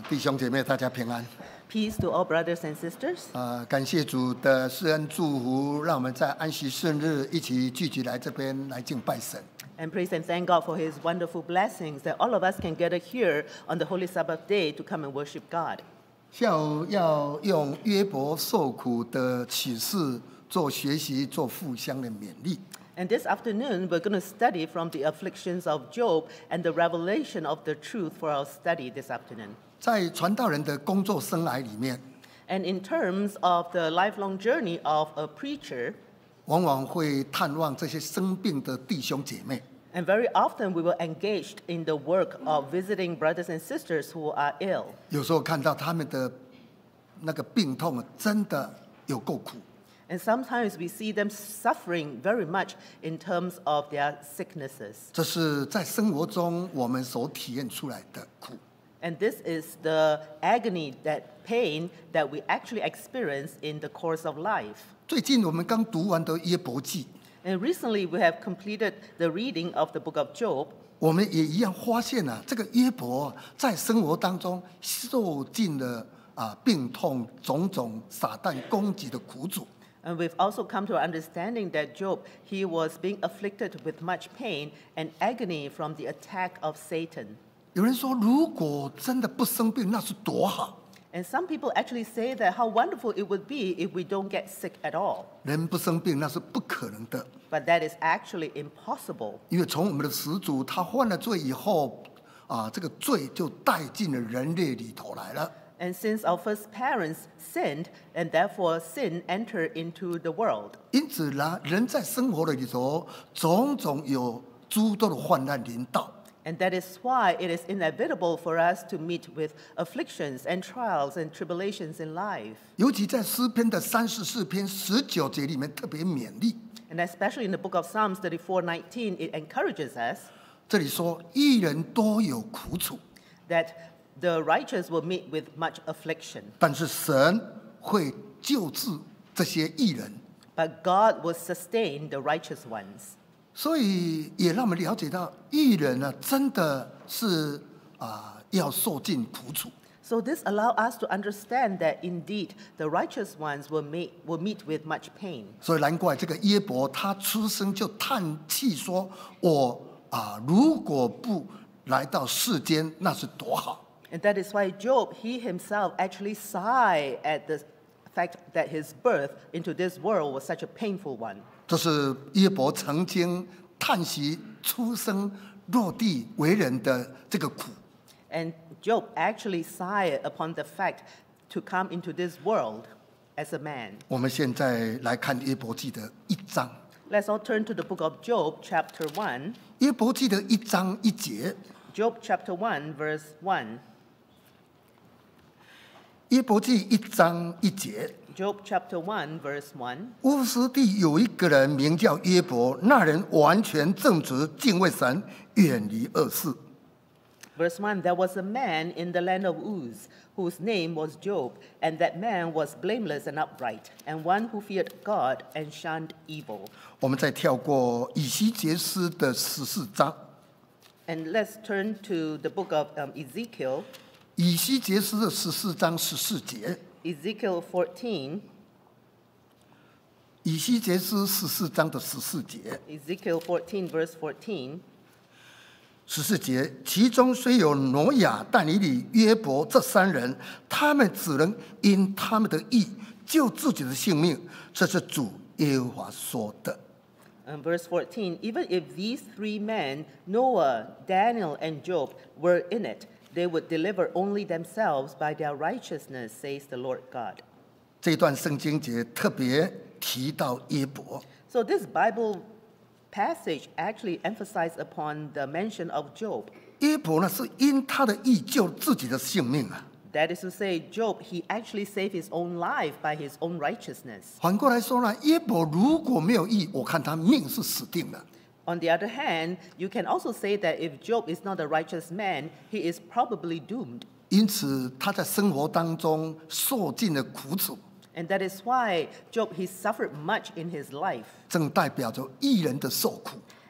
弟兄姐妹，大家平安。 Peace to all brothers and sisters. 感谢主的施恩祝福，让我们在安息圣日一起聚集来这边来敬拜神。 And praise and thank God for His wonderful blessings that all of us can gather here on the Holy Sabbath day to come and worship God. 下午要用约伯受苦的启示做学习，做互相的勉励。 And this afternoon, we're going to study from the afflictions of Job and the revelation of the truth for our study this afternoon. 在传道人的工作生涯里面， And in terms of the lifelong journey of a preacher, 往往会探望这些生病的弟兄姐妹。 and very often we were engaged in the work of visiting brothers and sisters who are ill. 有时候看到他们的那个病痛，真的有够苦。 And sometimes we see them suffering very much in terms of their sicknesses. 这是在生活中我们所体验出来的苦。 And this is the agony, that pain that we actually experience in the course of life. 最近我们刚读完的约伯记， And recently we have completed the reading of the book of Job. 我们也一样发现这个约伯在生活当中受尽了病痛种种撒旦攻击的苦楚。 And we've also come to our understanding that Job, he was being afflicted with much pain and agony from the attack of Satan. 有人说，如果真的不生病，那是多好。 And some people actually say that how wonderful it would be if we don't get sick at all. 人不生病那是不可能的， But that is actually impossible. 因为从我们的始祖他犯了罪以后，这个罪就带进了人类里头来了。 And since our first parents sinned, and therefore sin entered into the world. 因此呢，人在生活的里头，种种有诸多的患难临到。 And that is why it is inevitable for us to meet with afflictions and trials and tribulations in life. 尤其在诗篇的34篇19节里面特别勉励。 And especially in the book of Psalms 34:19, it encourages us 这里说，义人多有苦楚， that the righteous will meet with much affliction, 但是神会救治这些义人。 but God will sustain the righteous ones. 所以也让我们了解到，义人呢，真的是要受尽苦楚。 So this allows us to understand that indeed the righteous ones will meet with much pain. 所以难怪这个约伯他出生就叹气说：“我如果不来到世间，那是多好。” And that is why Job, he himself actually sighed at the fact that his birth into this world was such a painful one. 这是约伯曾经叹息出生落地为人的这个苦。 And Job actually sighed upon the fact to come into this world as a man. 我们现在来看约伯记的1章。 Let's all turn to the book of Job, chapter 1. 约伯记的1章1节。 Job chapter 1, verse 1. 约伯记1章1节。 Job chapter 1, verse 1. 乌斯地有一个人名叫约伯，那人完全正直，敬畏神，远离恶事。 Verse 1, there was a man in the land of Uz, whose name was Job, and that man was blameless and upright, and one who feared God and shunned evil. 我们再跳过以西结书的14章。 And let's turn to the book of Ezekiel, 以西结书的14章14节。 Ezekiel 14, 以西结书14章的14节。 Ezekiel 14, verse 14. 14节，其中虽有挪亚、但以理、约伯这3人，他们只能因他们的义救自己的性命，这是主耶和华说的。 Verse 14, even if these 3 men, Noah, Daniel, and Job, were in it, they would deliver only themselves by their righteousness, says the Lord God. 这段圣经节特别提到约伯。 So this Bible passage actually emphasized upon the mention of Job. 约伯呢是因他的义救自己的性命啊。 That is to say, Job, he actually saved his own life by his own righteousness. 反过来说呢，约伯如果没有义，我看他命是死定了。 On the other hand, you can also say that if Job is not a righteous man, he is probably doomed. 因此他在生活当中受尽了苦楚。 And that is why Job, he suffered much in his life. 正代表着义人的受苦。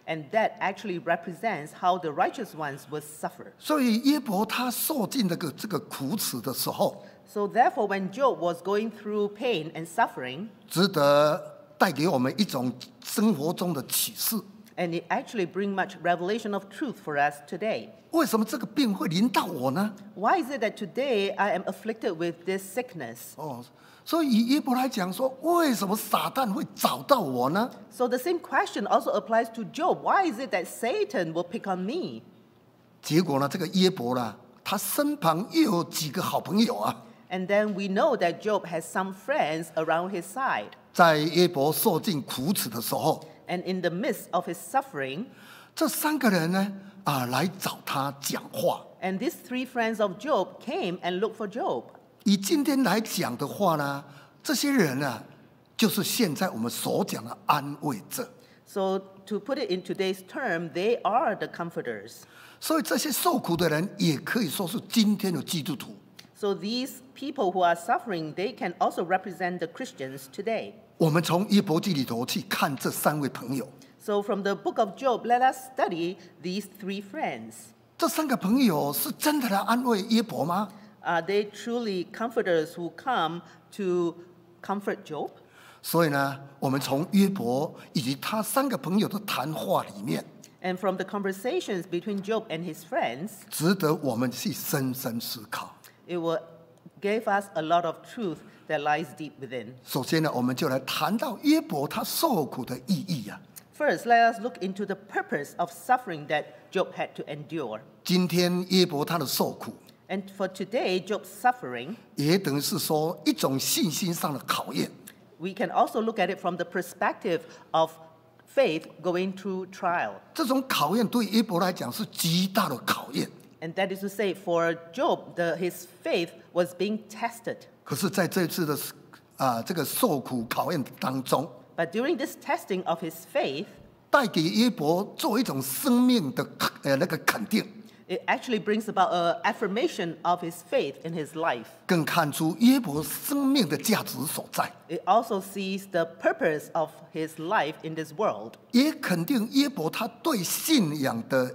And that actually represents how the righteous ones would suffer. 所以约伯他受尽这个苦楚的时候， So therefore, when Job was going through pain and suffering, 值得带给我们一种生活中的启示。 and it actually brings much revelation of truth for us today. 为什么这个病会临到我呢？ Why is it that today I am afflicted with this sickness? 所以以约伯来讲说，为什么撒旦会找到我呢？ So the same question also applies to Job. Why is it that Satan will pick on me? 结果呢，这个约伯啦，他身旁又有几个好朋友啊。 And then we know that Job has some friends around his side. 在约伯受尽苦楚的时候， And in the midst of his suffering, 这3个人呢，来找他讲话。 and these 3 friends of Job came and looked for Job. 以今天来讲的话呢，这些人呢，就是现在我们所讲的安慰者。 So to put it in today's term, they are the comforters. 所以这些受苦的人也可以说是今天的基督徒。 So these people who are suffering, they can also represent the Christians today. 我们从约伯记里头去看这3位朋友， So from the book of Job, let us study these 3 friends. 这3个朋友是真的来安慰约伯吗？ Are they truly comforters who come to comfort Job? 所以呢，我们从约伯以及他3个朋友的谈话里面， And from the conversations between Job and his friends, 值得我们去深深思考。 it will give us a lot of truth that lies deep within. 首先呢，我们就来谈到约伯他受苦的意义啊。 First, let us look into the purpose of suffering that Job had to endure. 今天约伯他的受苦， And for today, Job's suffering, 也等于是说一种信心上的考验。 we can also look at it from the perspective of faith going through trial. 这种考验对约伯来讲是极大的考验。 And that is to say, for Job, his faith was being tested. 可是在这次的这个受苦考验当中， But during this testing of his faith, 带给约伯做一种生命的那个肯定， it actually brings about an affirmation of his faith in his life. 更看出约伯生命的价值所在， It also sees the purpose of his life in this world. 也肯定约伯他对信仰的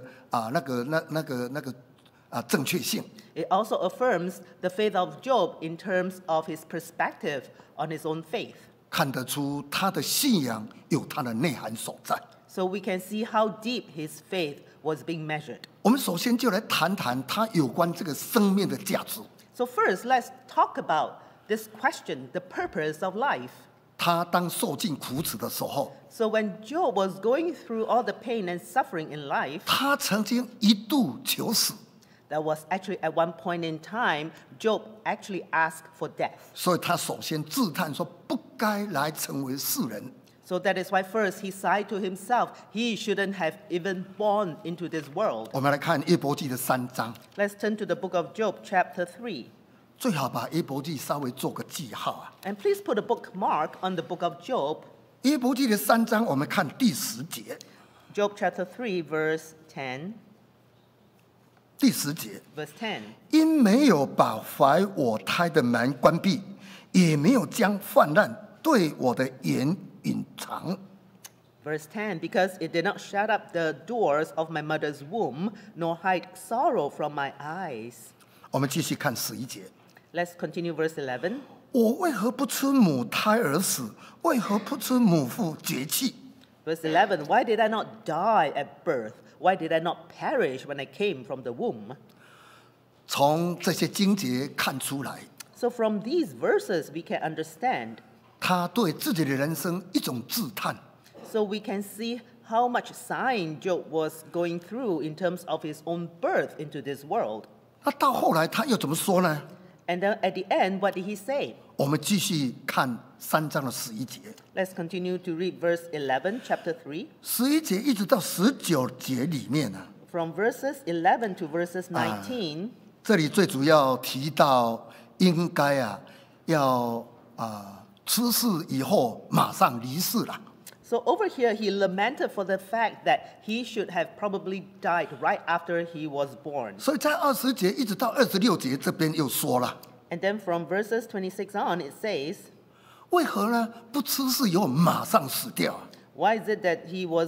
正确性。 It also affirms the faith of Job in terms of his perspective on his own faith. 看得出他的信仰有他的内涵所在。 So we can see how deep his faith was being measured. 我们首先就来谈谈他有关这个生命的价值。 So first, let's talk about this question, the purpose of life. 他当受尽苦楚的时候， So when Job was going through all the pain and suffering in life, 他曾经一度求死， that was actually at one point in time, Job actually asked for death. 所以他首先自叹说不该来成为世人。 So that is why first he sighed to himself, he shouldn't have even born into this world. 我们来看约伯记的3章， Let's turn to the book of Job, chapter 3. 最好把约伯记稍微做个记号啊。 And please put a bookmark on the book of Job, 约伯记的3章，我们看第10节。 Job chapter 3, verse 10. 第10节， Verse 10. 因没有把怀我胎的门关闭，也没有将患难对我的眼隐藏。 Verse 10, because it did not shut up the doors of my mother's womb, nor hide sorrow from my eyes. 我们继续看11节。 Let's continue verse 11. 我为何不出母胎而死？为何不出母腹绝气？ Verse 11, why did I not die at birth? Why did I not perish when I came from the womb? 从这些经节看出来， So from these verses, we can understand. 他对自己的人生一种自叹。 So we can see how much sighing Job was going through in terms of his own birth into this world. 那到后来他又怎么说呢？ And then at the end, what did he say? 我们继续看3章的11节。 Let's continue to read verse 11, chapter 3. 11节一直到19节里面呢， From verses 11 to verses 19, 这里最主要提到应该要出世以后马上离世了。 so over here, he lamented for the fact that he should have probably died right after he was born. 所以在20节一直到26节这边又说了， And then from verses 26 on, it says, 为何呢？不出世以后马上死掉？ why is it that he was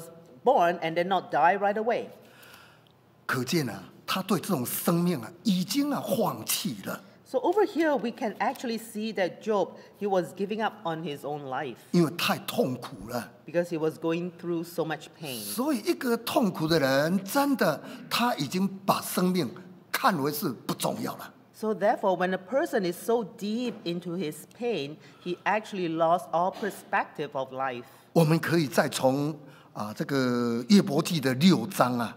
born and then not die right away. 可见啊，他对这种生命啊，已经放弃了， So over here, we can actually see that Job, he was giving up on his own life 因为太痛苦了。 because he was going through so much pain. 所以，一个痛苦的人，真的他已经把生命看为是不重要了。 So therefore, when a person is so deep into his pain, he actually lost all perspective of life. 我们可以再从这个约伯记的6章啊，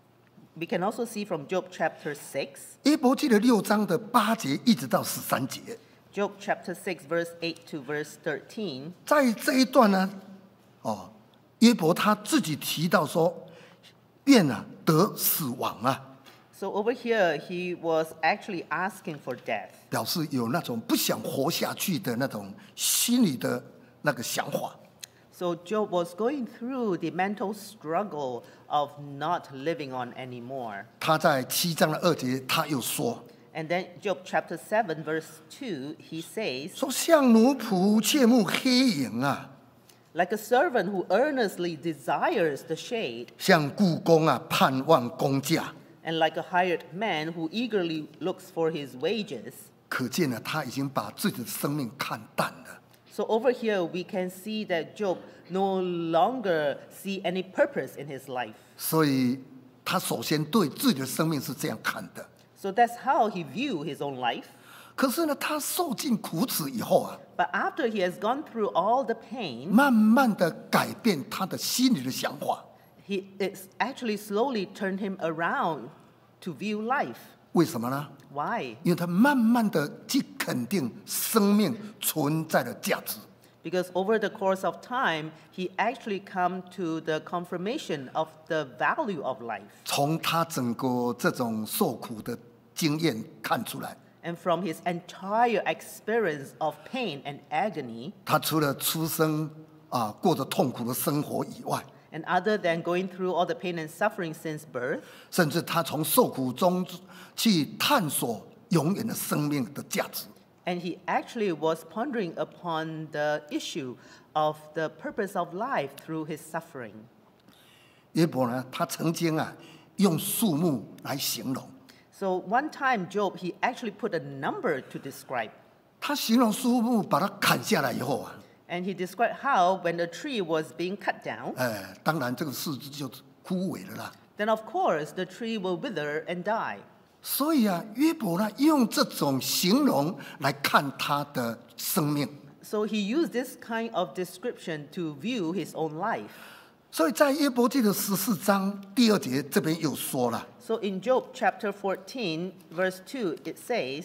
We can also see from Job chapter 6, 约伯记的6章的8节一直到13节， Job chapter 6, verse 8 to verse 13. 在这一段呢，约伯他自己提到说，愿得死亡啊， So over here, he was actually asking for death. 表示有那种不想活下去的那种心里的那个想法。 So Job was going through the mental struggle of not living on anymore. 他在7章的2节，他又说 And then Job chapter 7, verse 2, he says, 说像奴仆切慕黑影啊， like a servant who earnestly desires the shade, 像雇工盼望工价。 and like a hired man who eagerly looks for his wages. 可见呢，他已经把自己的生命看淡了。 So over here, we can see that Job no longer see any purpose in his life. 所以，他首先对自己的生命是这样看的。 So that's how he viewed his own life. 可是呢，他受尽苦楚以后啊， But after he has gone through all the pain, 慢慢的改变他的心里的想法。 it's actually slowly turned him around to view life. 为什么呢？ Why? 因为他慢慢的去肯定生命存在的价值。 Because over the course of time, he actually come to the confirmation of the value of life. 从他整个这种受苦的经验看出来， And from his entire experience of pain and agony, 他除了出生过着痛苦的生活以外， and other than going through all the pain and suffering since birth, 甚至他从受苦中去探索永远的生命的价值。 and he actually was pondering upon the issue of the purpose of life through his suffering. 约伯呢，他曾经用树木来形容， So one time, Job, he actually put a number to describe. 他形容树木把它砍下来以后啊， And he described how when the tree was being cut down, 当然这个树枝就枯萎了啦。 then of course the tree will wither and die. 所以约伯呢，用这种形容来看他的生命。 So he used this kind of description to view his own life. 所以在约伯记的14章第2节这边又说了， So in Job chapter 14, verse 2, it says,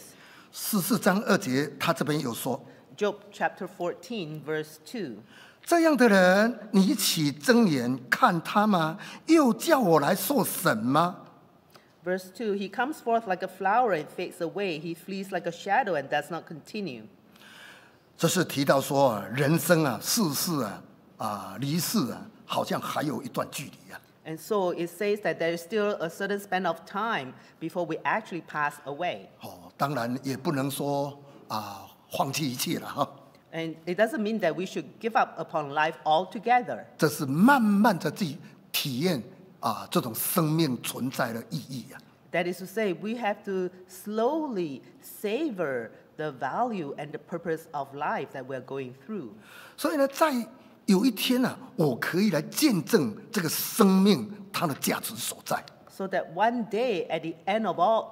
14章2节他这边有说， Job chapter 14, verse 2, 这样的人，你起睁眼看他吗？又叫我来受审吗？ verse 2, he comes forth like a flower and fades away. He flees like a shadow and does not continue. 这是提到说人生世事离世好像还有一段距离啊。 And so it says that there is still a certain span of time before we actually pass away. 当然也不能说放弃一切了哈。 And it doesn't mean that we should give up upon life altogether. 这是慢慢的去体验这种生命存在的意义啊。 That is to say, we have to slowly savor the value and the purpose of life that we're going through. 所以呢，在有一天我可以来见证这个生命它的价值所在。 So that one day, at the end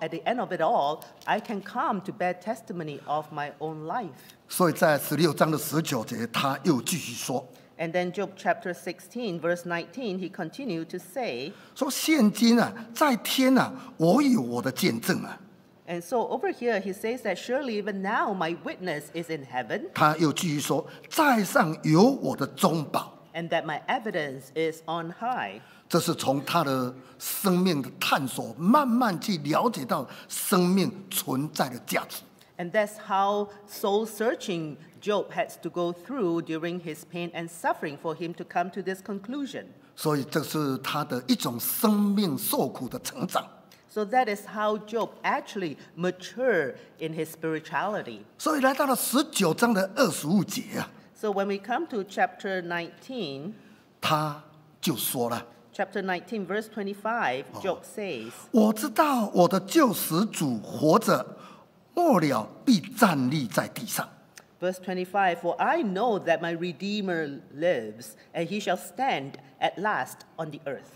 of it all, I can come to bear testimony of my own life. 所以在16章的19节，他又继续说 And then Job chapter 16, verse 19, he continued to say, 说现今在天我有我的见证啊。 and so over here he says that surely even now my witness is in heaven, 他又继续说，在上有我的中保。 and that my evidence is on high. 这是从他的生命的探索，慢慢去了解到生命存在的价值。 And that's how soul-searching Job has to go through during his pain and suffering for him to come to this conclusion. 所以这是他的一种生命受苦的成长。 So that is how Job actually matured in his spirituality. 所以来到了19章的25节啊， So when we come to chapter 19, 他就说了。 Chapter 19, verse 25, Job says, 我知道我的救赎主活着，末了必站立在地上。 Verse 25, For I know that my Redeemer lives, and he shall stand at last on the earth.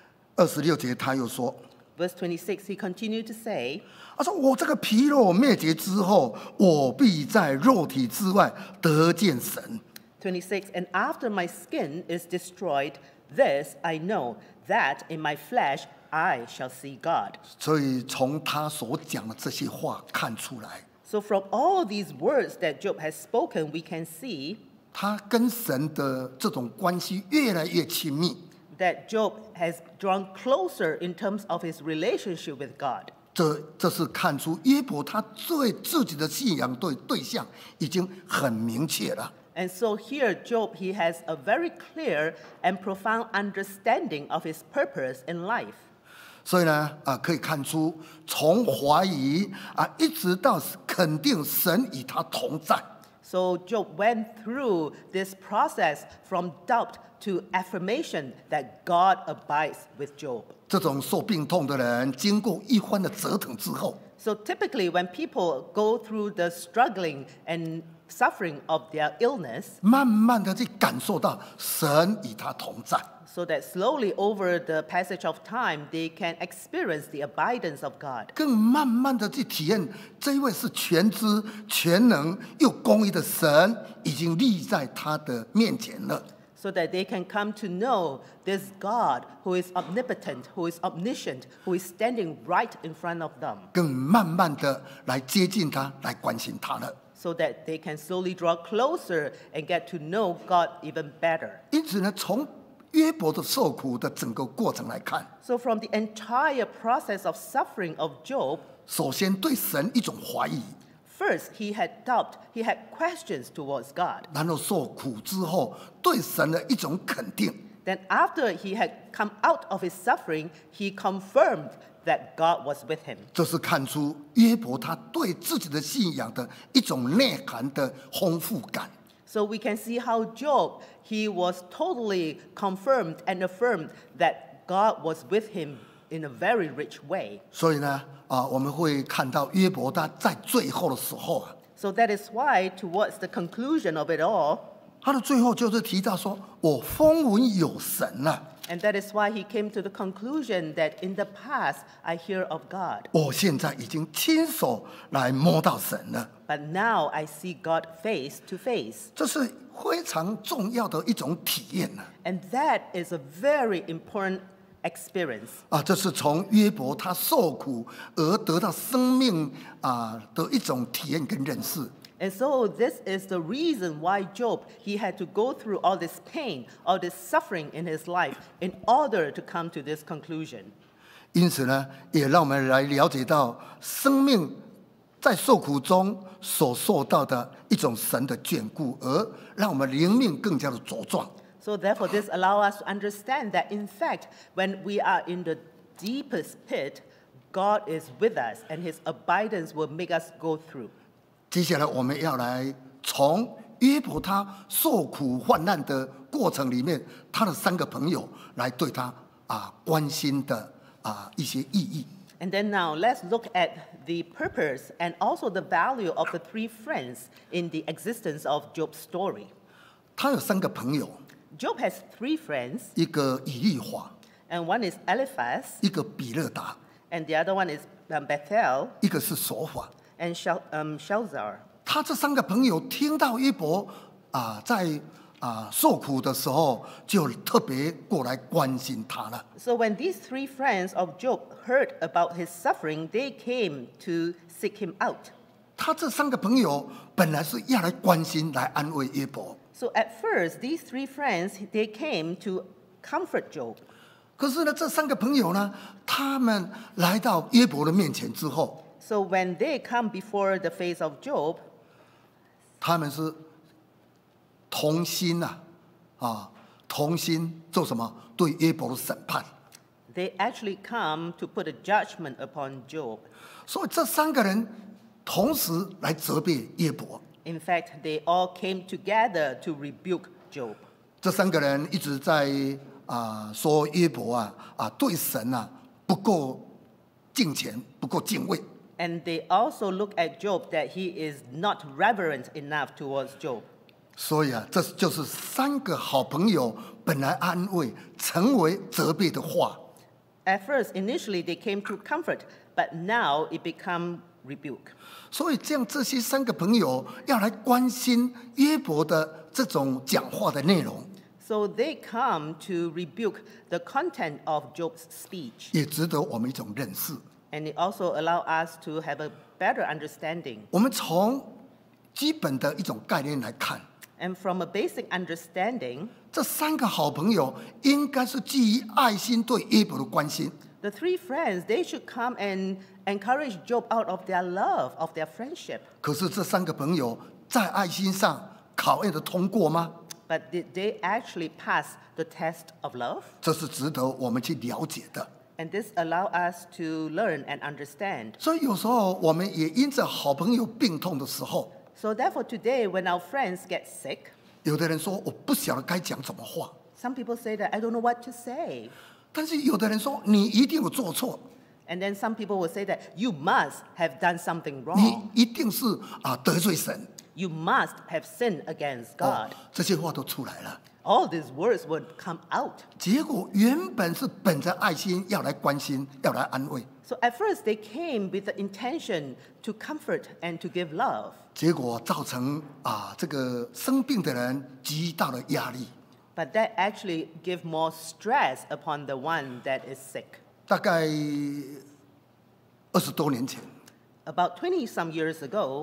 26节他又说， Verse 26, he continued to say, 他说我这个皮肉灭绝之后，我必在肉体之外得见神。 26, And after my skin is destroyed, this I know, that in my flesh I shall see God. 所以从他所讲的这些话看出来， So from all these words that Job has spoken, we can see 他跟神的这种关系越来越亲密。 that Job has drawn closer in terms of his relationship with God. 这是看出约伯他对自己的信仰对象已经很明确了。 And so here, Job, he has a very clear and profound understanding of his purpose in life. 所以呢，可以看出从怀疑一直到肯定神与他同在。 So Job went through this process from doubt to affirmation that God abides with Job. 这种受病痛的人，经过一番的折腾之后， So typically when people go through the struggling and suffering of their illness, 慢慢的去感受到神与他同在。 so that slowly over the passage of time, they can experience the abidance of God. 更慢慢的去体验这一位是全知全能又公义的神，已经立在他的面前了。 So that they can come to know this God who is omnipotent, who is omniscient, who is standing right in front of them. 更慢慢的来接近他，来关心他了。 So that they can slowly draw closer and get to know God even better. 因此呢，从约伯的受苦的整个过程来看， So from the entire process of suffering of Job, 首先对神一种怀疑， first he had doubt, he had questions towards God. 然后受苦之后对神的一种肯定。 Then after he had come out of his suffering, he confirmed that God was with him. 这是看出约伯他对自己的信仰的一种内涵的丰富感。 So we can see how Job, he was totally confirmed and affirmed that God was with him in a very rich way. 所以呢，我们会看到约伯他在最后的时候 So that is why towards the conclusion of it all, 他的最后就是提到说：“我风闻有神了， and that is why he came to the conclusion that in the past I hear of God, 我现在已经亲手来摸到神了。” but now I see God face to face. 这是非常重要的一种体验呢。 And that is a very important experience. 这是从约伯他受苦而得到生命的一种体验跟认识。 And so this is the reason why Job, he had to go through all this pain, all this suffering in his life in order to come to this conclusion. 因此呢，也让我们来了解到生命在受苦中所受到的一种神的眷顾，而让我们灵命更加的茁壮。 So therefore this allows us to understand that in fact, when we are in the deepest pit, God is with us and his abidance will make us go through. 接下来我们要来从约伯他受苦患难的过程里面，他的3个朋友来对他关心的一些意义。 And then now let's look at the purpose and also the value of the 3 friends in the existence of Job's story. 他有3个朋友， Job has 3 friends, 一个以利法， and one is Eliphaz, 一个比勒达， and the other one is Bethel, 一个是所法。 and Shalzar. 他这3个朋友听到约伯在受苦的时候，就特别过来关心他了。 So when these 3 friends of Job heard about his suffering, they came to seek him out. 他这3个朋友本来是要来关心、来安慰约伯， So at first, these 3 friends, they came to comfort Job. 可是呢，这3个朋友呢，他们来到约伯的面前之后， So when they come before the face of Job, 他们是同心同心做什么？对约伯的审判。 they actually come to put a judgment upon Job. 所以这3个人同时来责备约伯。 In fact, they all came together to rebuke Job. 这3个人一直在说约伯对神不够敬虔，不够敬畏。 And they also look at Job that he is not reverent enough towards Job. 所以这就是三个好朋友本来安慰，成为责备的话。 At first, initially, they came to comfort, but now it become rebuke. 所以这些三个朋友要来关心约伯的这种讲话的内容， So they come to rebuke the content of Job's speech. 也值得我们一种认识。 And it also allow us to have a better understanding. 我们从基本的一种概念来看， And from a basic understanding, 这三个好朋友应该是基于爱心对约伯的关心。 the three friends, they should come and encourage Job out of their love, of their friendship. 可是这三个朋友在爱心上考验的通过吗？ But did they actually pass the test of love? 这是值得我们去了解的。 And this allow us to learn and understand. 所以有时候我们也因着好朋友病痛的时候， So therefore today when our friends get sick, 有的人说我不晓得该讲什么话， some people say that I don't know what to say. 但是有的人说你一定有做错， And then some people will say that you must have done something 你 wrong. 一定是得罪神。 You must have sinned against God. 这些话都出来了。 All these words would come out. 结果原本是本着爱心要来关心，要来安慰， So at first they came with the intention to comfort and to give love. 结果造成这个生病的人极大的压力。 But that actually give more stress upon the one that is sick. 大概20多年前， About 20 some years ago,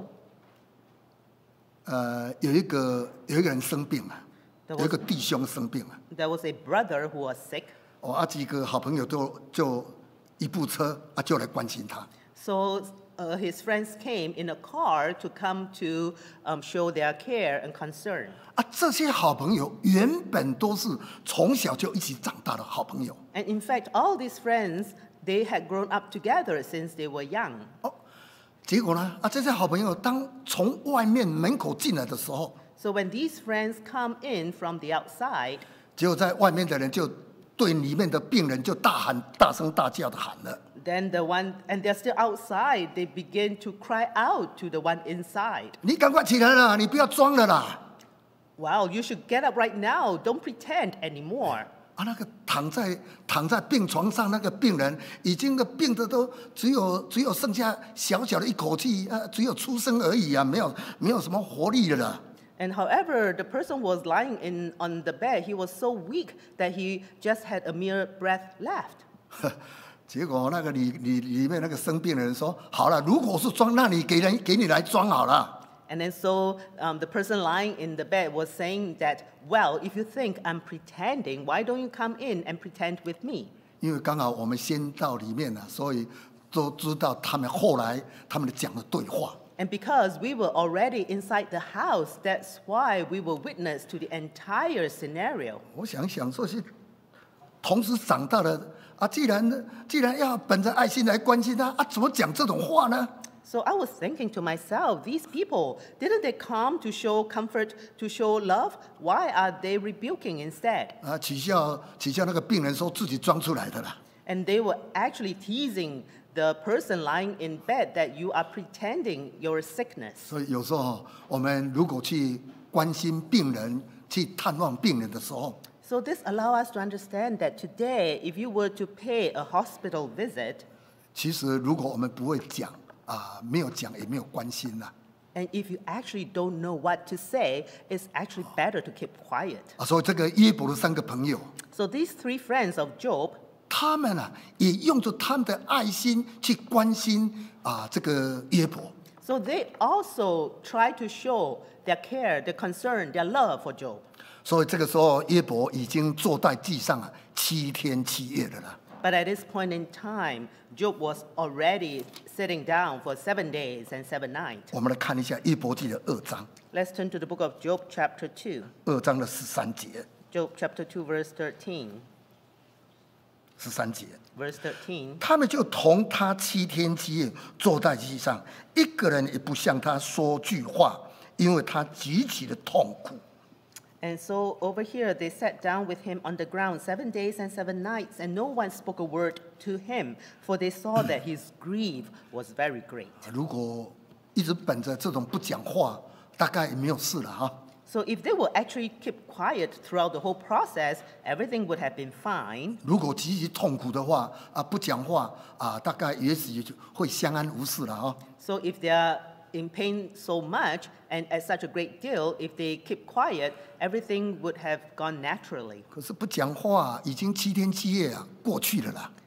有一个人生病了， There 有一个弟兄生病了， there was a brother who was sick. 几个好朋友就一部车就来关心他。 So his friends came in a car to come to show their care and concern. 这些好朋友原本都是从小就一起长大的好朋友。 And in fact, all these friends, they had grown up together since they were young. 结果呢，这些好朋友当从外面门口进来的时候， So when these friends come in from the outside, 结果在外面的人就对里面的病人就大声大叫的喊了。 then the one, and they're still outside, they begin to cry out to the one inside. 你赶快起来啦，你不要装了啦！ Wow, you should get up right now. Don't pretend anymore. 那个躺在病床上那个病人，已经病的都只有剩下小小的一口气，只有出声而已没有什么活力了啦。 And however, the person was lying on the bed. He was so weak that he just had a mere breath left. 结果那个里面那个生病的人说：“好了，如果是装，那你给你来装好了。” And then so the person lying in the bed was saying that, well, if you think I'm pretending, why don't you come in and pretend with me? 因为刚好我们先到里面了，所以都知道他们后来他们讲的对话。 And because we were already inside the house, that's why we were witness to the entire scenario. 我想这些同时长大的既然要本着爱心来关心他怎么讲这种话呢？ So I was thinking to myself, these people, didn't they come to show comfort, to show love? Why are they rebuking instead? 取笑那个病人说自己装出来的啦。 And they were actually teasing the person lying in bed that you are pretending your sickness. 所以有时候我们如果去关心病人、去探望病人的时候， So this allows us to understand that today, if you were to pay a hospital visit, 其实如果我们不会讲没有讲也没有关心啦。 and if you actually don't know what to say, it's actually better to keep quiet. 所以这个约伯的三个朋友， So these three friends of Job, 他们也用着他们的爱心去关心这个约伯。 so they also try to show their care, their concern, their love for Job. 所以这个时候约伯已经坐在地上7天7夜的了。 But at this point in time, Job was already sitting down for 7 days and 7 nights. 我们来看一下约伯记的2章 Let's turn to the book of Job, chapter 2. ，2章的13节 Job, chapter 2, verse 13. ，13节。 Verse 13. 他们就同他7天7夜坐在地上，一个人也不向他说句话，因为他极其的痛苦。 And so over here, they sat down with him on the ground 7 days and 7 nights, and no one spoke a word to him, for they saw that his grief was very great. 如果一直本着这种不讲话，大概也没有事了哈。 So if they will actually keep quiet throughout the whole process, everything would have been fine. 如果极其痛苦的话，不讲话大概也许就会相安无事了哈。 So if they are in pain so much and at such a great deal, if they keep quiet, everything would have gone naturally. 可是不讲话已经7天7夜过去了啦。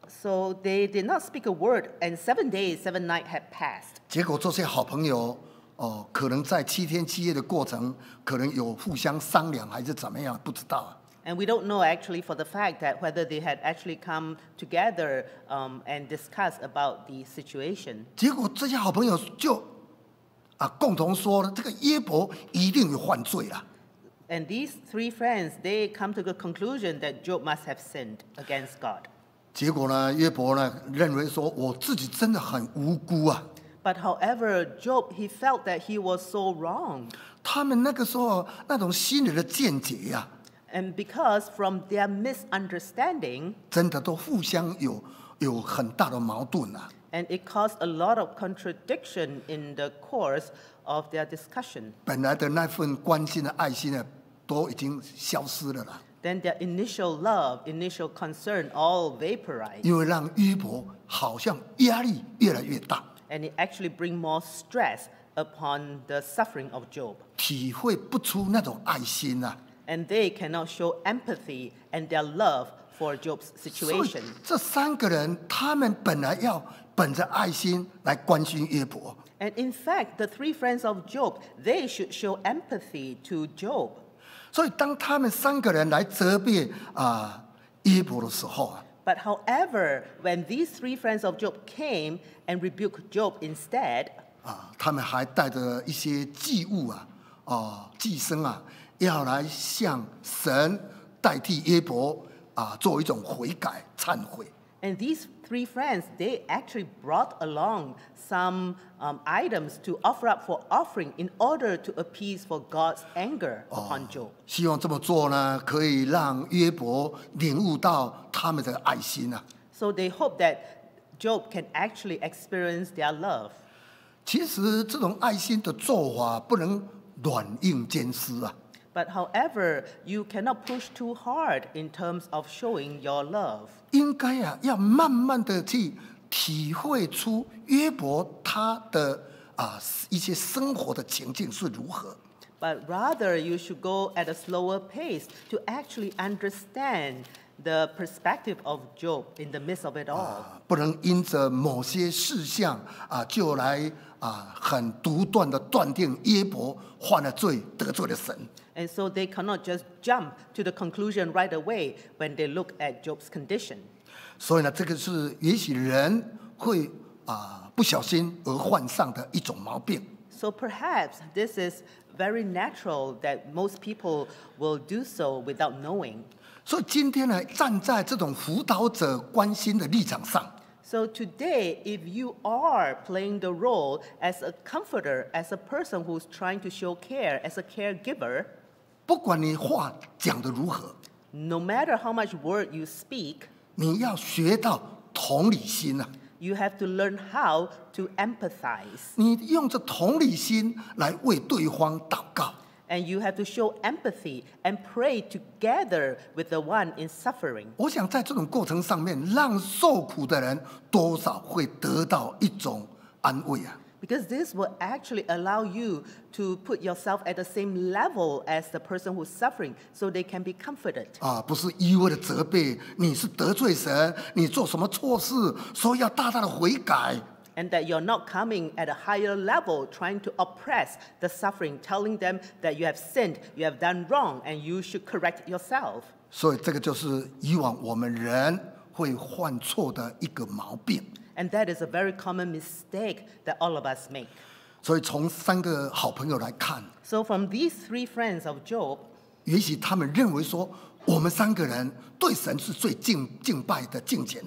So they did not speak a word, and 7 days, 7 nights had passed. 结果这些好朋友可能在7天7夜的过程，可能有互相商量还是怎么样，不知道啊。 And we don't know actually for the fact that whether they had actually come together and discussed about the situation. 结果这些好朋友就共同说了，这个约伯一定有犯罪了。 And these 3 friends, they come to the conclusion that Job must have sinned against God. 结果呢，约伯呢认为说，我自己真的很无辜啊。 But however, Job, he felt that he was so wrong. 他们那个时候那种心里的见解呀、 And because from their misunderstanding, 真的都互相有很大的矛盾啊。 and it caused a lot of contradiction in the course of their discussion. 本来的那份关心的爱心呢，都已经消失了啦。 Then their initial love, initial concern all vaporized. 因为让约伯好像压力越来越大， And it actually bring more stress upon the suffering of Job. 体会不出那种爱心啊。 And they cannot show empathy and their love for Job's 所以 situation. 这3个人，他们本来要本着爱心来关心约伯， And in fact, the 3 friends of Job, they should show empathy to Job. 所以当他们3个人来责备约伯的时候啊， But however, when these 3 friends of Job came and rebuked Job instead, 他们还带着一些祭物祭牲要来向神代替约伯做一种悔改忏悔。 and these 3 friends, they actually brought along some items to offer up for offering in order to appease for God's anger upon Job. 希望这么做呢，可以让约伯领悟到他们的爱心啊。 So they hope that Job can actually experience their love. 其实这种爱心的做法不能软硬兼施啊。 But however, you cannot push too hard in terms of showing your love. 应该要慢慢的去体会出约伯他的一些生活的情境是如何。 But rather, you should go at a slower pace to actually understand the perspective of Job in the midst of it all. 不能因着某些事项就来很独断的断定约伯犯了罪，得罪了神。 And so they cannot just jump to the conclusion right away when they look at Job's condition. 所以呢，这个是也许人会不小心而患上的一种毛病。 So perhaps this is very natural that most people will do so without knowing. 所以今天呢，站在这种辅导者关心的立场上， So today, if you are playing the role as a comforter, as a person who's trying to show care, as a caregiver, 不管你话讲得如何， no matter how much word you speak, 你要学到同理心啊！ you have to learn how to empathize. 你用这同理心来为对方祷告。 And you have to show empathy and pray together with the one in suffering. 我想在这种过程上面，让受苦的人多少会得到一种安慰啊！ Because this will actually allow you to put yourself at the same level as the person who's suffering so they can be comforted. 不是一味的责备你是得罪神，你做什么错事，所以要大大的悔改。 And that you're not coming at a higher level trying to oppress the suffering, telling them that you have sinned, you have done wrong, and you should correct yourself. 所以这个就是以往我们人会犯错的一个毛病。 And that is a very common mistake that all of us make. 所以从3个好朋友来看， So from these 3 friends of Job, 也许他们认为说，我们3个人对神是最敬拜的、敬虔的。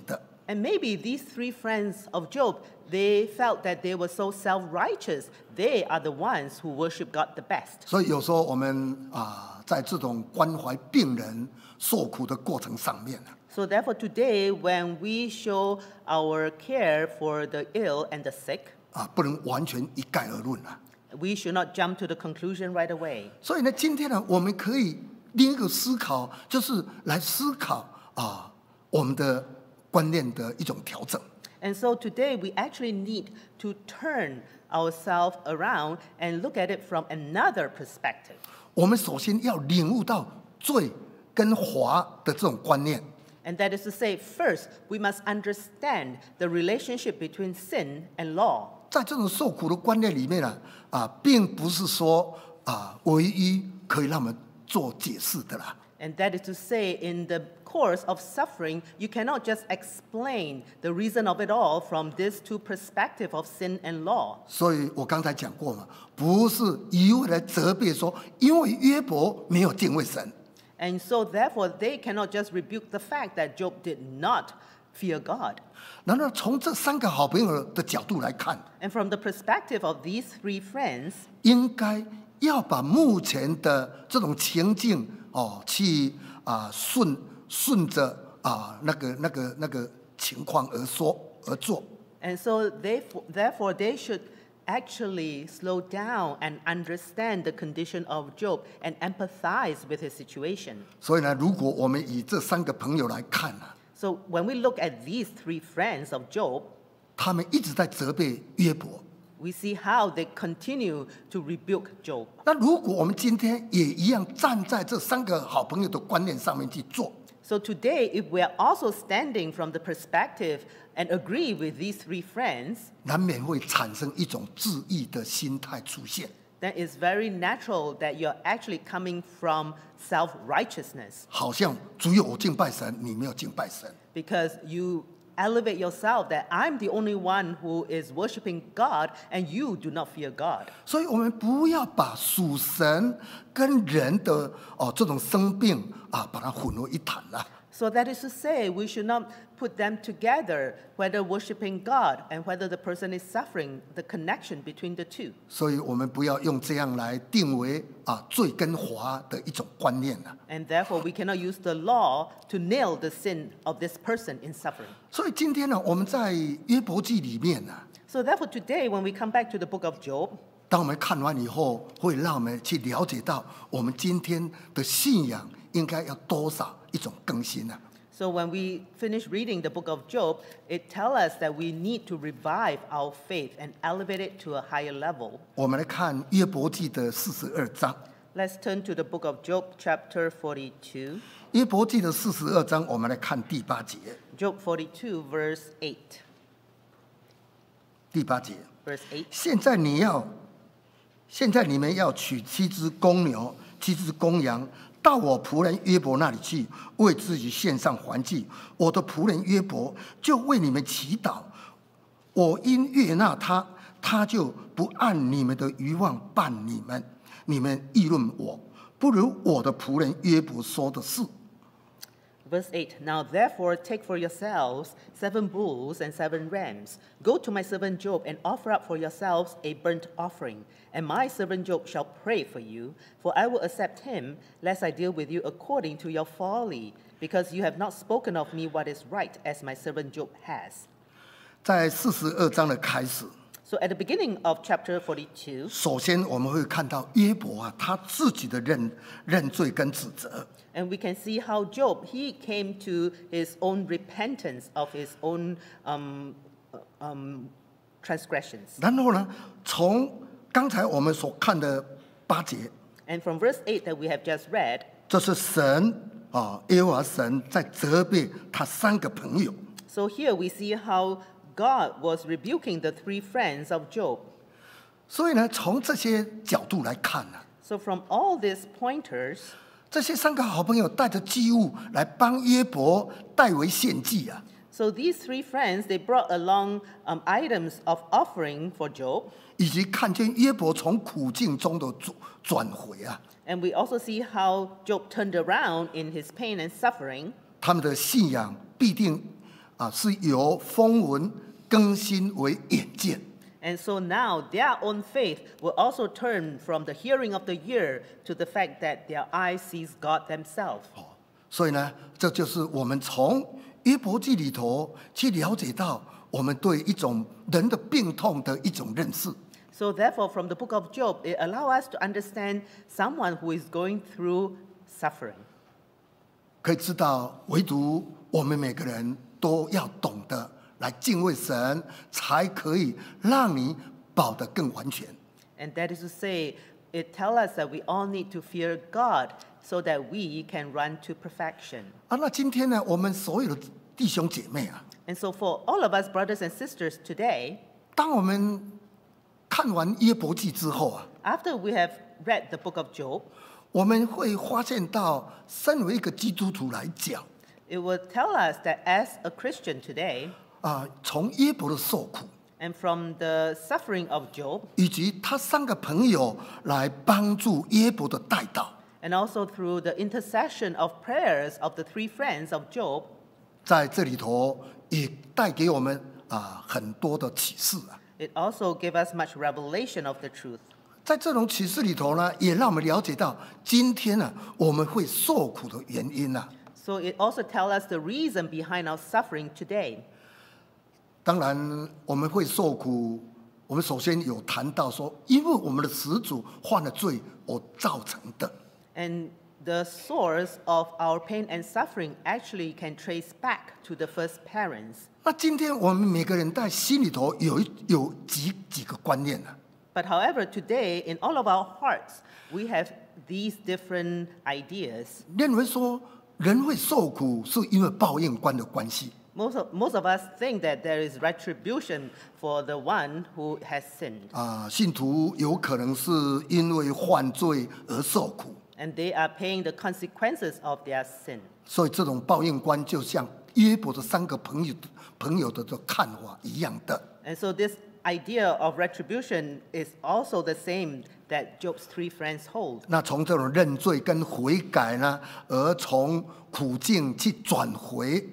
And maybe these three friends of Job, they felt that they were so self-righteous. They are the ones who worship God the best. 所以有时候我们在这种关怀病人受苦的过程上面 So therefore today, when we show our care for the ill and the sick, 不能完全一概而论 we should not jump to the conclusion right away. 所以呢，今天呢，我们可以另一个思考，就是来思考我们的观念的一种调整。 And so today we actually need to turn ourselves around and look at it from another perspective. 我们首先要领悟到罪跟罚的这种观念。 And that is to say, first, we must understand the relationship between sin and law. 在这种受苦的观念里面并不是说唯一可以让我们做解释的啦。 And that is to say, in the course of suffering, you cannot just explain the reason of it all from these two perspectives of sin and law. 所以我刚才讲过嘛，不是一味来责备说，因为约伯没有敬畏神。 And so therefore, they cannot just rebuke the fact that Job did not fear God. 然后从这三个好朋友的角度来看， And from the perspective of these three friends, 应该要把目前的这种情境去顺着那个情况而做。 and so therefore they should actually slow down and understand the condition of Job and empathize with his situation. 所以呢，如果我们以这三个朋友来看 So when we look at these three friends of Job, 他们一直在责备约伯。 we see how they continue to rebuke Job. 那如果我们今天也一样站在这三个好朋友的观念上面去做， So today, if we are also standing from the perspective and agree with these three friends, 难免会产生一种自义的心态出现。 then it's very natural that you're actually coming from self-righteousness 好像只有我敬拜神，你没有敬拜神。 because you elevate yourself that I'm the only one who is worshiping God and you do not fear God. 所以我们不要把属神跟人的这种生病把它混为一谈啦。 So that is to say, we should not put them together, whether worshiping God and whether the person is suffering, the connection between the two. 所以我们不要用这样来定为罪跟罚的一种观念啦。 And therefore, we cannot use the law to nail the sin of this person in suffering. 所以今天呢，我们在约伯记里面呢， So therefore, today, when we come back to the book of Job, 当我们看完以后，会让我们去了解到我们今天的信仰应该要多少一种更新啊。 so when we finish reading the book of Job, it tells us that we need to revive our faith and elevate it to a higher level. 我们来看约伯记的42章。 Let's turn to the book of Job, chapter 42. 约伯记的42章，我们来看第8节。 Job 42, verse 8. 第8节， Verse 8. 现在你们要取7只公牛、7只公羊，到我仆人约伯那里去，为自己献上燔祭。我的仆人约伯就为你们祈祷。我因悦纳他，他就不按你们的愚妄办你们。你们议论我，不如我的仆人约伯说的是。 Verse 8. Now therefore take for yourselves 7 bulls and 7 rams. Go to my servant Job and offer up for yourselves a burnt offering. And my servant Job shall pray for you, for I will accept him, lest I deal with you according to your folly, because you have not spoken of me what is right, as my servant Job has. 在42章的开始， So at the beginning of chapter 42, 首先我们会看到约伯他自己的认罪跟指责。 and we can see how Job, he came to his own repentance of his own transgressions. 然后呢，从刚才我们所看的8节， And from verse 8 that we have just read, 这是神耶和华神在责备他3个朋友。 so here we see how God was rebuking the 3 friends of Job. 所以呢，从这些角度来看呢， So from all these pointers, 这些3个好朋友带着祭物来帮约伯代为献祭啊。 so these 3 friends, they brought along items of offering for Job. 以及看见约伯从苦境中的转回啊， And we also see how Job turned around in his pain and suffering. 他们的信仰必定是由风闻更新为眼见。 And so now their own faith will also turn from the hearing of the ear to the fact that their eye sees God themselves. 所以呢，这就是我们从约伯记里头去了解到我们对一种人的病痛的一种认识。 So therefore, from the book of Job, it allows us to understand someone who is going through suffering. 可以知道，唯独我们每个人都要懂得来敬畏神，才可以让你保得更完全。 And that is to say, it tells us that we all need to fear God so that we can run to perfection. 那今天呢，我们所有的弟兄姐妹啊， And so for all of us, brothers and sisters, today, 当我们看完约伯记之后啊， after we have read the book of Job, 我们会发现到，身为一个基督徒来讲， it will tell us that as a Christian today, 从约伯的受苦， and from the suffering of Job, 以及他3个朋友来帮助约伯的代祷， and also through the intercession of prayers of the 3 friends of Job, 在这里头也带给我们很多的启示啊。 it also gave us much revelation of the truth. 在这种启示里头呢，也让我们了解到今天呢，我们会受苦的原因啊。 So it also tells us the reason behind our suffering today. 当然，我们会受苦。我们首先有谈到说，因为我们的始祖犯了罪而造成的。 And the source of our pain and suffering actually can trace back to the first parents. 那今天我们每个人在心里头有几个观念啊。 But however, today, in all of our hearts, we have these different ideas. 认为说人会受苦是因为报应观的关系。 Most of us think that there is retribution for the one who has sinned. 信徒有可能是因为犯罪而受苦， And they are paying the consequences of their sin. 所以这种报应观就像约伯的3个朋友的看法一样的。 And so this idea of retribution is also the same that Job's 3 friends hold. 那从这种认罪跟悔改呢，而从苦境去转回。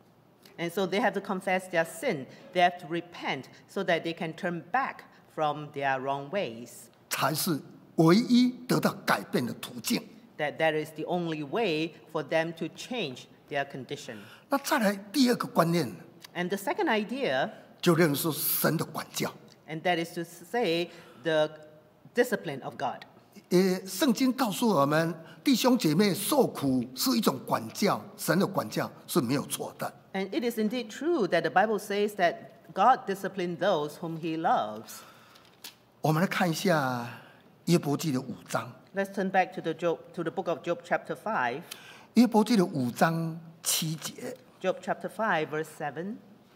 And so they have to confess their sin. They have to repent so that they can turn back from their wrong ways. 才是唯一得到改变的途径。 That is the only way for them to change their condition. 那再来第2个观念， And the second idea, 就认为说神的管教。 and that is to say the discipline of God. 圣经告诉我们，弟兄姐妹受苦是一种管教，神的管教是没有错的。 And it is indeed true that the Bible says that God disciplines those whom he loves. 我们来看一下约伯记的5章。 Let's turn back to the book of Job chapter 5. 约伯记的5章7节。 Job chapter 5 verse 7.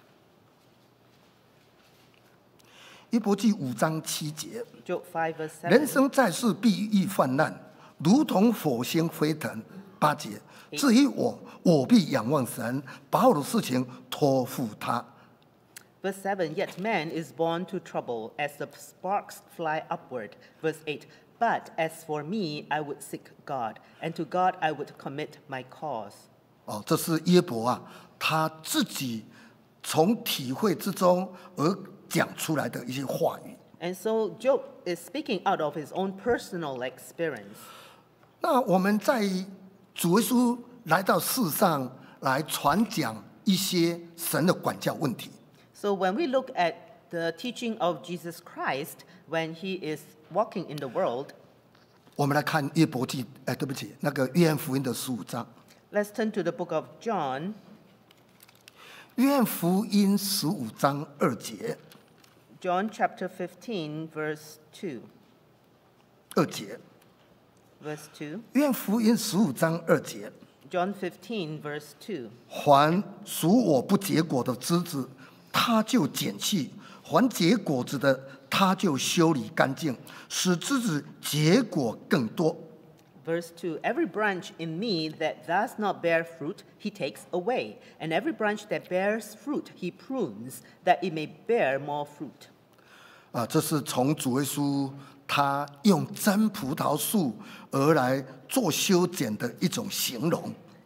约伯记5章7节。 Job 5 verse 7. 人生在世必遇患难，如同火星飞腾。8节。至于我必仰望神，把我的事情托付他。 Verse 7, yet man is born to trouble as the sparks fly upward. Verse 8, but as for me, I would seek God, and to God I would commit my cause. 这是约伯啊，他自己从体会之中而讲出来的一些话语。 And so Job is speaking out of his own personal experience. 那我们在主耶稣来到世上来传讲一些神的管教问题。 So when we look at the teaching of Jesus Christ when he is walking in the world, 我们来看约伯记，对不起，那个约翰福音的15章。 let's turn to the book of John. 约翰福音15章2节。 John chapter 15 verse 2. 2节。 Verse 2. 约翰福音15章2节。 John 15 verse 2. 凡属我不结果的枝子，他就剪去；凡结果子的，他就修理干净，使枝子结果更多。 Verse 2, every branch in me that does not bear fruit, he takes away. And every branch that bears fruit, he prunes, that it may bear more fruit. 这是从主耶稣他用真葡萄树而来做修剪的一种形容。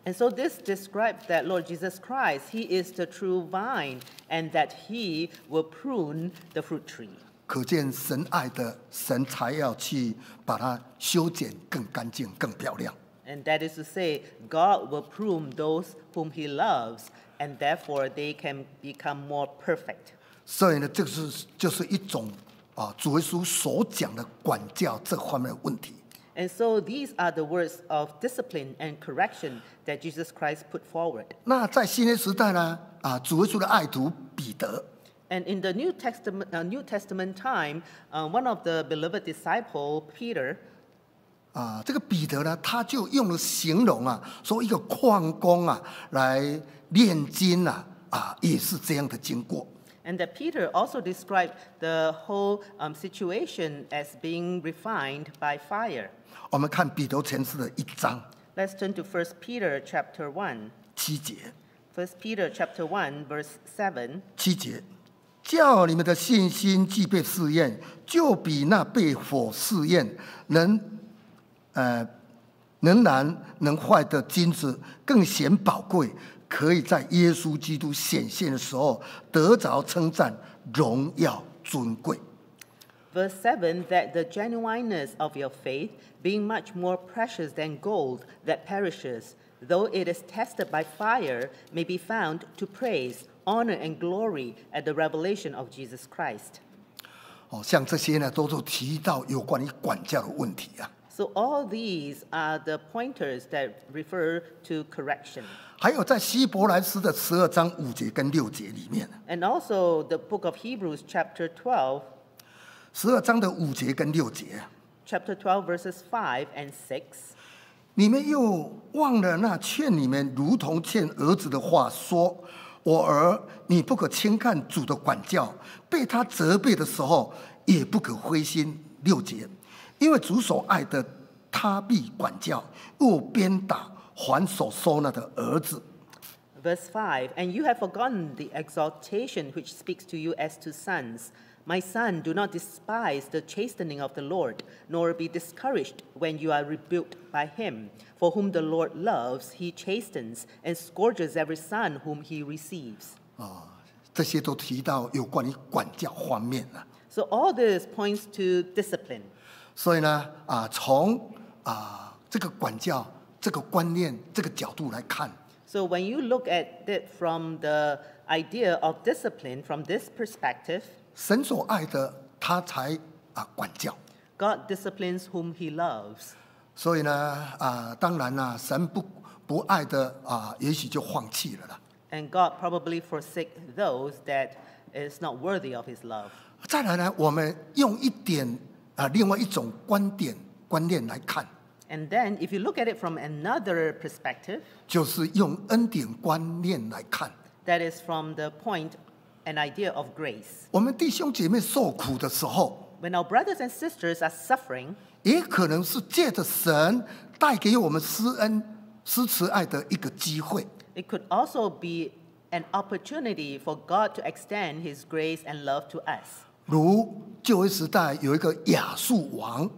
And so this describes that Lord Jesus Christ, he is the true vine, and that he will prune the fruit tree. 可见神爱的，神才要去把它修剪更干净、更漂亮。 And that is to say, God will prune those whom he loves, and therefore they can become more perfect. 所以呢，这就是一种主耶稣所讲的管教这方面的问题。 And so these are the words of discipline and correction that Jesus Christ put forward. 那在新约时代呢，主耶稣的爱徒彼得， And in the New Testament time, one of the beloved disciple, Peter, 这个彼得呢，他就用了形容说一个矿工来炼金也是这样的经过。 and that Peter also described the whole situation as being refined by fire. 我们看彼得前书的1章 Let's turn to 1 Peter chapter 1. 7节， 1 Peter chapter 1, verse 7. 7节，叫你们的信心既被试验，就比那被火试验能难能坏的金子更显宝贵，可以在耶稣基督显现的时候得着称赞、荣耀、尊贵。 Verse 7, that the genuineness of your faith, being much more precious than gold that perishes, though it is tested by fire, may be found to praise, honor, and glory at the revelation of Jesus Christ. 像这些呢，都是提到有关于管教的问题啊。 So all these are the pointers that refer to correction. 还有在希伯来书的12章5节跟6节里面 And also the book of Hebrews, chapter 12, ，12章的5节跟6节， chapter 12, verses 5 and 6. 你们又忘了那劝你们如同劝儿子的话，说：“我儿，你不可轻看主的管教，被他责备的时候，也不可灰心。”6节，因为主所爱的，他必管教，又鞭打还所收纳的儿子。 Verse 5, and you have forgotten the exaltation which speaks to you as to sons. My son, do not despise the chastening of the Lord, nor be discouraged when you are rebuked by him. For whom the Lord loves, he chastens, and scourges every son whom he receives. 这些都提到有关于管教方面了。 So all this points to discipline. 所以呢，从这个管教这个观念这个角度来看， So when you look at it from the idea of discipline, from this perspective, 神所爱的，他才管教。 God disciplines whom he loves. 所以呢，当然啦，神不爱的也许就放弃了啦。 And God probably forsake those that is not worthy of his love. 再来呢，我们用一点另外一种观念来看， And then if you look at it from another perspective, 就是用恩典观念来看。 that is from the point, an idea of grace. 我们弟兄姐妹受苦的时候， When our brothers and sisters are suffering, 也可能是借着神带给我们施恩、施慈爱的一个机会。 it could also be an opportunity for God to extend his grace and love to us. 如旧约时代有一个亚述王，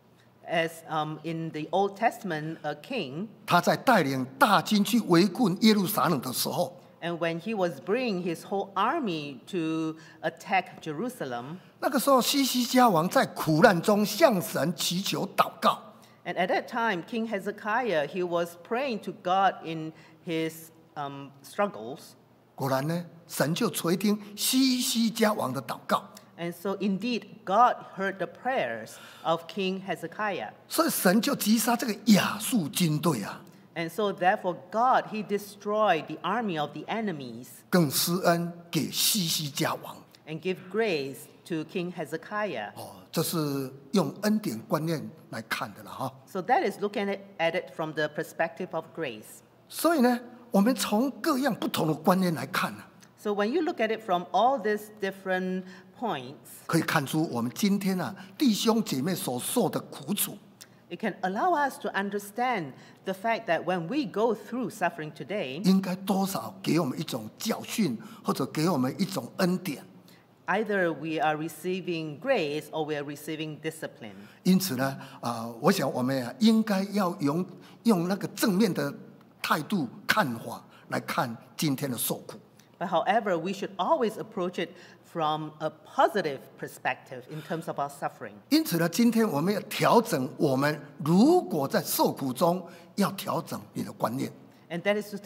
As in the Old Testament, a king, 他在带领大军去围困耶路撒冷的时候， and when he was bringing his whole army to attack Jerusalem, 那个时候西西家王在苦难中向神祈求祷告， and at that time, King Hezekiah, he was praying to God in his struggles. 果然呢，神就垂听西西家王的祷告， And so indeed, God heard the prayers of King Hezekiah. 所以神就击杀这个亚述军队啊， And so therefore God, he destroyed the army of the enemies 更施恩给西西家王。 and give grace to King Hezekiah. 这是用恩典观念来看的了哈。 So that is looking at it from the perspective of grace. 所以呢，我们从各样不同的观念来看呢， So when you look at it from all these different points, 可以看出我们今天弟兄姐妹所受的苦楚， it can allow us to understand the fact that when we go through suffering today, 应该多少给我们一种教训，或者给我们一种恩典。 either we are receiving grace or we are receiving discipline. 因此呢，我想我们应该要用那个正面的态度看法来看今天的受苦。 But however, we should always approach it from a positive perspective in terms of our suffering. 因此呢，今天我们要调整我们如果在受苦中，要调整你的观念。 And that is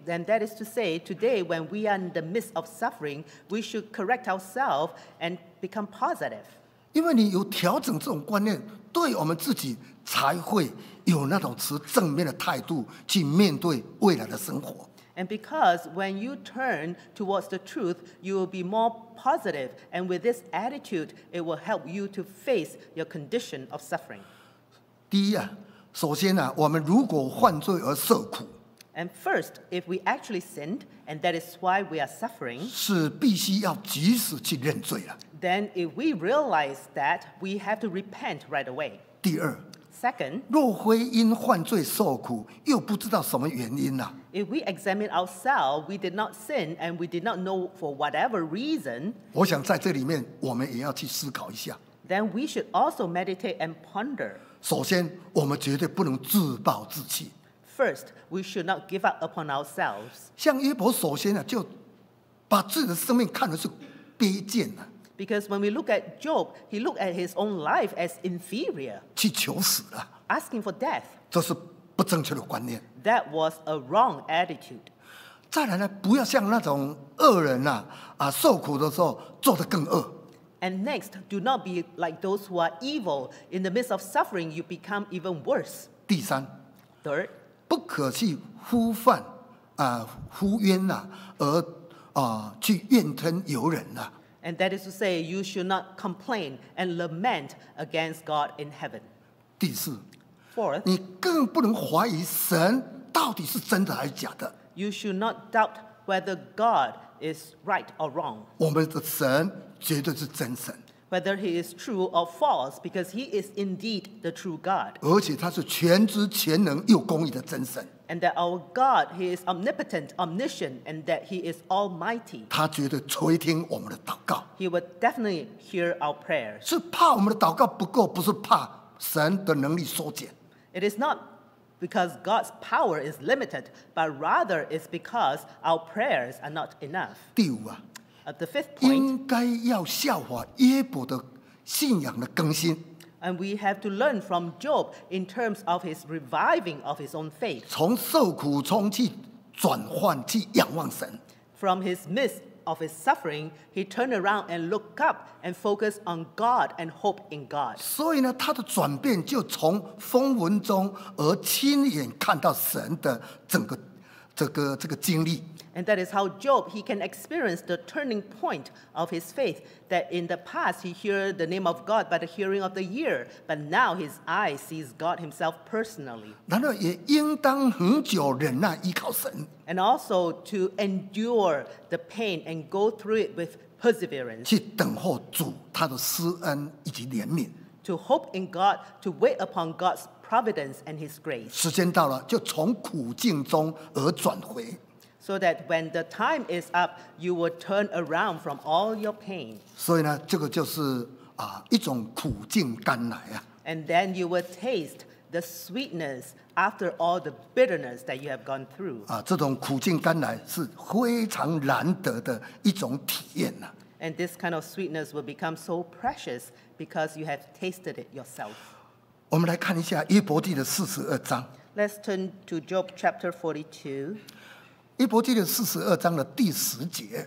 to say, today when we are in the midst of suffering, we should correct ourselves and become positive. 因为你有调整这种观念，对我们自己才会有那种持正面的态度去面对未来的生活。 And because when you turn towards the truth, you will be more positive. And with this attitude, it will help you to face your condition of suffering. 第一啊，首先啊，我们如果犯罪而受苦， And first, if we actually sinned, and that is why we are suffering, 是必须要及时去认罪了。 then if we realize that, we have to repent right away. 第二， Second, 若非因犯罪受苦，又不知道什么原因啊， if we examine ourselves, we did not sin and we did not know for whatever reason, 我想在这里面我们也要去思考一下。 then we should also meditate and ponder. 首先，我们绝对不能自暴自弃。 First, we should not give up upon ourselves. 像约伯，首先啊，就把自己的生命看的是卑贱的， Because when we look at Job, he looked at his own life as inferior, 去求死了， asking for death. 这是不正确的观念。 That was a wrong attitude. 再来呢，不要像那种恶人受苦的时候做得更恶。 And next, do not be like those who are evil. In the midst of suffering, you become even worse. 第三， Third, 不可去呼唤呼冤而去怨吞尤人呐。 and that is to say, you should not complain and lament against God in heaven. 第四， Fourth, 你更不能怀疑神到底是真的还是假的。 you should not doubt whether God is right or wrong, 我们的神绝对是真神， whether he is true or false, because he is indeed the true God. 而且他是全知全能又公义的真神。 And that our God, he is omnipotent, omniscient, and that he is almighty. 他绝对垂听我们的祷告， He would definitely hear our prayers. 是怕我们的祷告不够，不是怕神的能力缩减。 It is not because God's power is limited, but rather it's because our prayers are not enough. 第五啊， The fifth point, 应该要效法约伯的信仰的更新， and we have to learn from Job in terms of his reviving of his own faith. 从受苦中去转换，去仰望神。 From his midst of his suffering, he turned around and looked up and focused on God and hope in God. 所以呢，他的转变就从风闻中而亲眼看到神的整个这个经历。 And that is how Job, he can experience the turning point of his faith, that in the past he heard the name of God by the hearing of the ear, but now his eye sees God himself personally. 然后也应当恒久忍耐依靠神， And also to endure the pain and go through it with perseverance, 去等候主他的施恩以及怜悯。 to hope in God, to wait upon God's providence and his grace, 时间到了，就从苦境中而转回。 so that when the time is up, you will turn around from all your pain. 所以呢，这个就是一种苦尽甘来啊。 And then you will taste the sweetness after all the bitterness that you have gone through. 这种苦尽甘来是非常难得的一种体验呐、 And this kind of sweetness will become so precious because you have tasted it yourself. 我们来看一下约伯记的42章。 Let's turn to Job chapter 42. 约伯记的42章的第10节，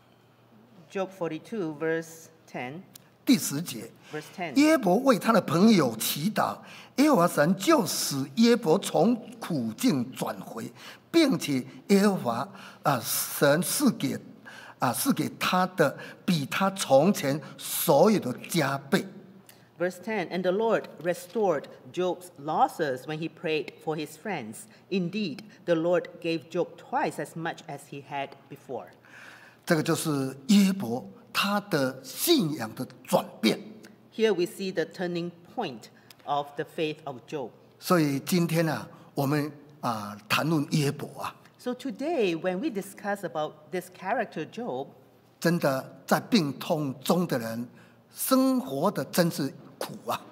Job 42, verse 10. 第10节， Verse 10. 约伯为他的朋友祈祷，耶和华神就使约伯从苦境转回，并且耶和华神赐给他的比他从前所有的加倍。 Verse 10. And the Lord restored Job's losses when he prayed for his friends. Indeed, the Lord gave Job twice as much as he had before. 这个就是约伯他的信仰的转变。 Here we see the turning point of the faith of Job. 所以今天我们谈论约伯 So today, when we discuss about this character Job, 真的在病痛中的人，生活的真是苦啊。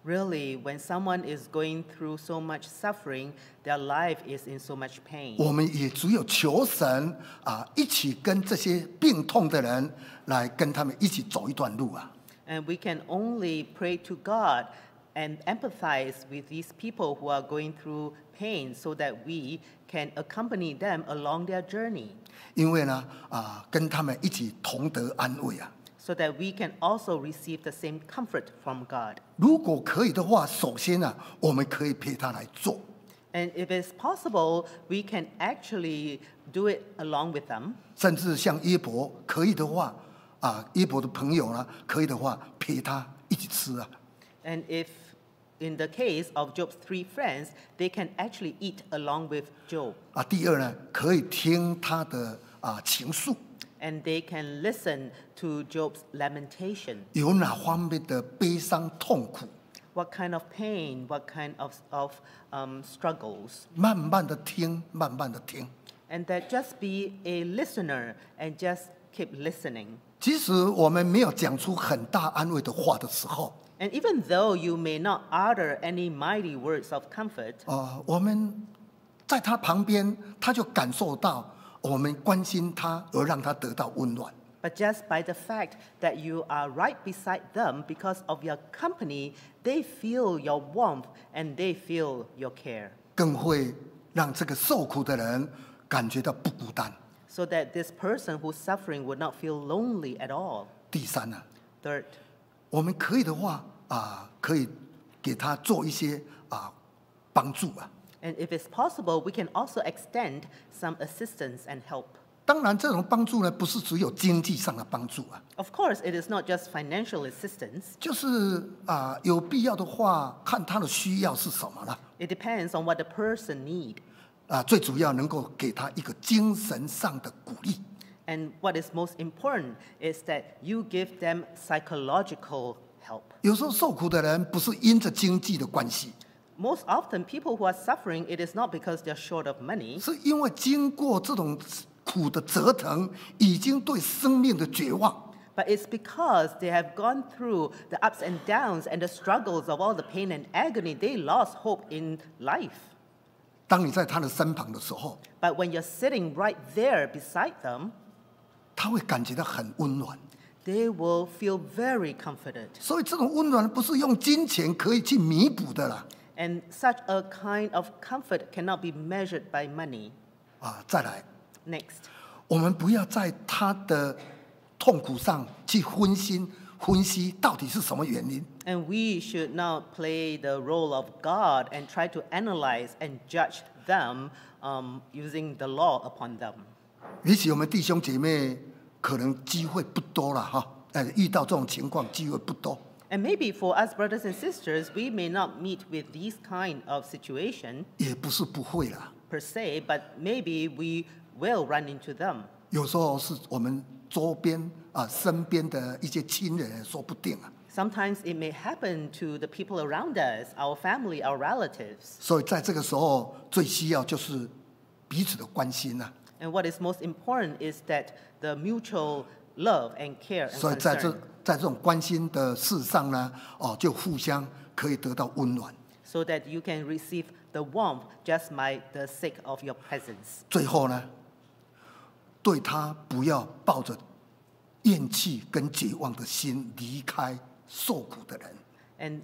Really, when someone is going through so much suffering, their life is in so much pain. 我们也只有求神一起跟这些病痛的人来跟他们一起走一段路啊。 And we can only pray to God and empathize with these people who are going through pain so that we can accompany them along their journey. 因为呢跟他们一起同得安慰啊。 So that we can also receive the same comfort from God. 如果可以的话，首先呢，我们可以陪他来做。 And if it's possible, we can actually do it along with them. 甚至像约伯可以的话约伯的朋友呢，可以的话陪他一起吃啊。 And if in the case of Job's 3 friends, they can actually eat along with Job. 第二呢，可以听他的情诉。 And they can listen to Job's lamentation. 有哪方面的悲伤痛苦？ What kind of pain, what kind of struggles. 慢慢的听，慢慢的听。 And that just be a listener and just keep listening. 即使我们没有讲出很大安慰的话的时候， And even though you may not utter any mighty words of comfort, 我们在他旁边，他就感受到我们关心他，而让他得到温暖。 but just by the fact that you are right beside them because of your company, they feel your warmth and they feel your care. 更会让这个受苦的人感觉到不孤单。 So that this person who's suffering would not feel lonely at all. 第三呢， Third, 我们可以的话可以给他做一些帮助啊。 and if it's possible, we can also extend some assistance and help. 当然，这种帮助呢，不是只有经济上的帮助啊， Of course, it is not just financial assistance. 就是有必要的话，看他的需要是什么了。 It depends on what the person needs. 最主要能够给他一个精神上的鼓励。 And what is most important is that you give them psychological help. 有时候受苦的人不是因着经济的关系， Most often, people who are suffering, it is not because they're short of money, 是因为经过这种苦的折腾，已经对生命的绝望。 but it's because they have gone through the ups and downs and the struggles of all the pain and agony. They lost hope in life. 当你在他的身旁的时候， But when you're sitting right there beside them, 他会感觉到很温暖。 they will feel very comforted. 所以这种温暖不是用金钱可以去弥补的啦。 And such a kind of comfort cannot be measured by money. 再来， Next, 我们不要在他的痛苦上去分析到底是什么原因。 and we should not play the role of God and try to analyze and judge them using the law upon them. 也许我们弟兄姐妹可能机会不多了哈，遇到这种情况机会不多。 And maybe for us brothers and sisters, we may not meet with these kind of situation 也不是不会啦， per se, but maybe we will run into them. 有时候是我们周边身边的一些亲人说不定啊。 Sometimes it may happen to the people around us, our family, our relatives. 所以在这个时候，最需要就是彼此的关心呐、 And what is most important is that the mutual love and care and 所以在 concern, 这种关心的事上呢，就互相可以得到温暖。 so that you can receive the warmth just by the sake of your presence. 最后呢，对他不要抱着厌弃跟绝望的心离开受苦的人。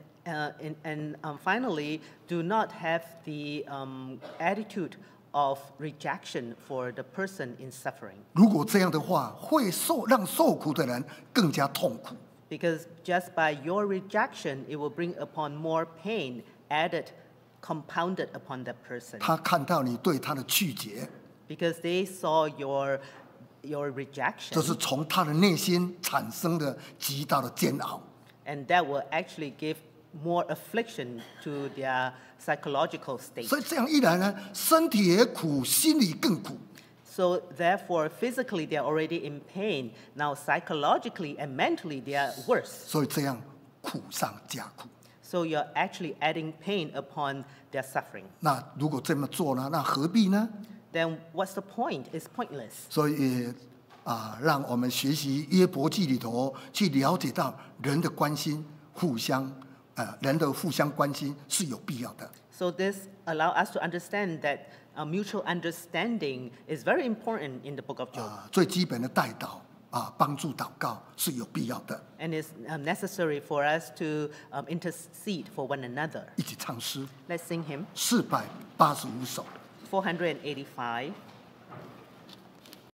And finally, do not have the attitude of rejection for the person in suffering. 如果这样的话，会让受苦的人更加痛苦。 Because just by your rejection, it will bring upon more pain added, compounded upon that person. 他看到你对他的拒绝， Because they saw your 这 rejection, 是从他的内心产生的极大的煎熬。 and that will actually give more affliction to their psychological state. 所以这样一来呢，身体也苦，心里更苦。 So therefore, physically they're already in pain. Now psychologically and mentally they are worse. 所以这样苦上加苦。 So you're actually adding pain upon their suffering. 那如果这么做呢，那何必呢？ Then what's the point? It's pointless. 所以也让我们学习约伯记里头去了解到人的关心互相人的互相关心是有必要的。 So this allows us to understand that mutual understanding is very important in the book of Job. 最基本的代祷帮助祷告是有必要的。 And it's necessary for us to intercede for one another. 一起唱诗 Let's sing him. 485首。 485.